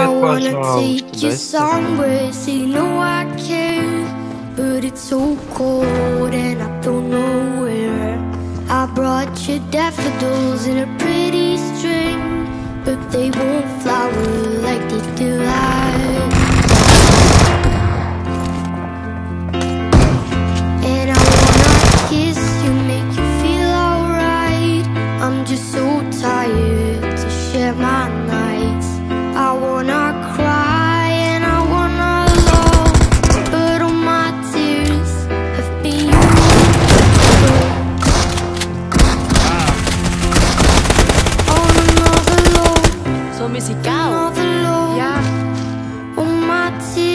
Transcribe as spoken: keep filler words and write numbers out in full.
Привет, wanna пожалуйста, take you дай стакан. somewhere, so you know I care. But it's so cold and I don't know where. I brought you daffodils in a pretty string, but they won't flower like they do like. And I wanna kiss you, make you feel alright. I'm just so tired to share my nights. I wanna cry and I wanna love, but all my tears have been used on another love, So musical. another love. Ja. All my tears